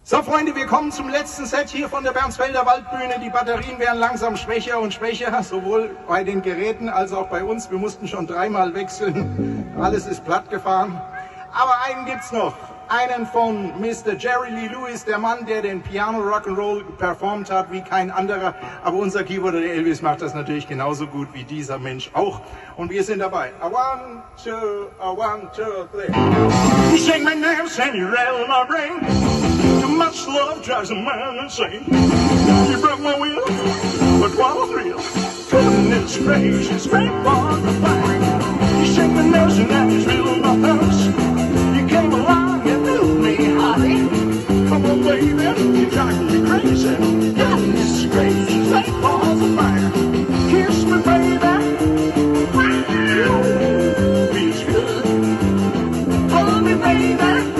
So Freunde, wir kommen zum letzten Set hier von der Bernsfelder Waldbühne. Die Batterien werden langsam schwächer und schwächer, sowohl bei den Geräten als auch bei uns. Wir mussten schon dreimal wechseln, alles ist platt gefahren. Aber einen gibt's noch, einen von Mr. Jerry Lee Lewis, der Mann, der den Piano Rock'n'Roll performt hat wie kein anderer. Aber unser Keyboarder, der Elvis, macht das natürlich genauso gut wie dieser Mensch auch. Und wir sind dabei. A one, two, three. You shake my nerves and you rattle my brain. Too much love drives a man insane. You broke my will, but what a thrill. Goodness gracious, great for the fire. You shake my nerves and that is real my house. You came along and knew me, honey. Come on, baby, you drive me crazy. Goodness gracious, great for the fire. Kiss me, baby. Wow, feels good. Hold me, baby.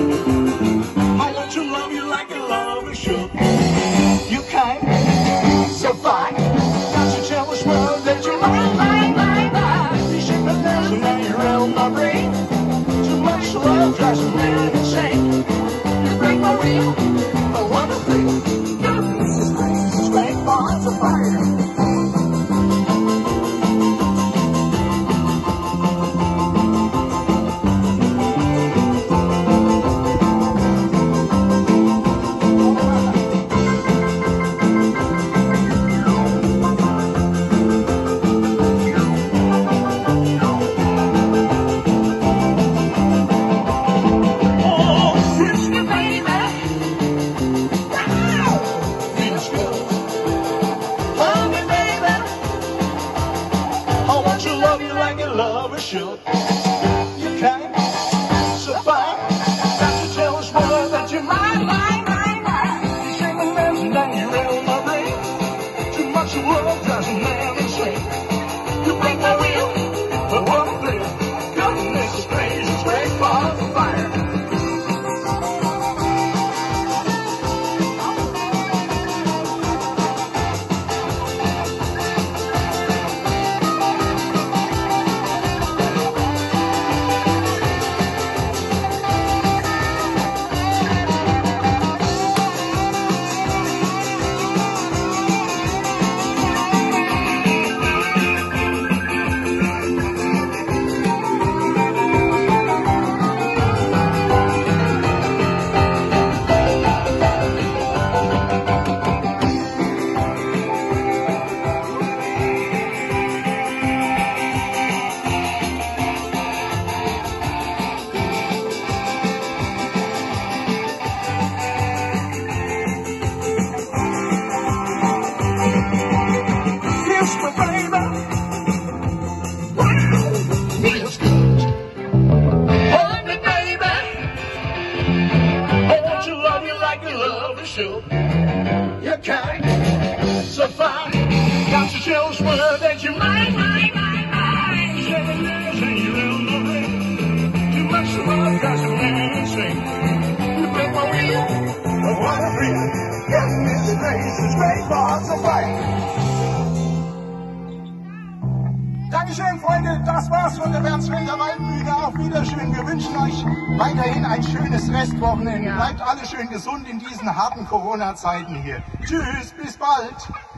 You came so far, got to tell this world that you're mine. You shake my nerves and now you're around my brain. Too much love drives a man insane. You break my wheel, I wanna feel. Goodness is grace, it's great bonds of fire. Love is shook. You came so far, got to tell us more that you're mine. You shake my nerves and now you're in my brain. Too much love drives a man insane. You break my wheel, but what a thrill. Goodness is crazy, it's great for the fire. You came so far, got to tell us word that you're mine. Seven years and you're in the ring. Too much love drives a man insane. You break my wheel, but what a thrill. Goodness gracious, great balls of fire. Dankeschön, Freunde, das war's von der Bernsfelder Waldbühne. Auf Wiedersehen. Wir wünschen euch weiterhin ein schönes Restwochenende. Bleibt alle schön gesund in diesen harten Corona-Zeiten hier. Tschüss, bis bald.